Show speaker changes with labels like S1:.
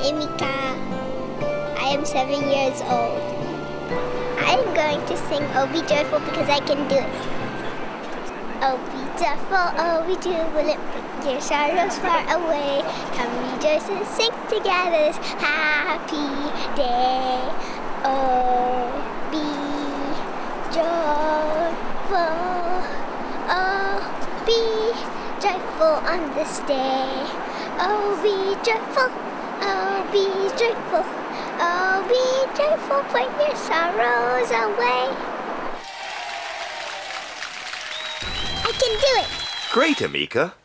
S1: Emika. I am 7 years old. I am going to sing Oh Be Joyful because I can do it. Oh be joyful, oh be jubilant, put your sorrows far away. Come rejoice and sing together this happy day. Oh be joyful, oh be joyful on this day. Oh be joyful, oh be joyful, oh be joyful, put your sorrows away. I can do it!
S2: Great, Emika.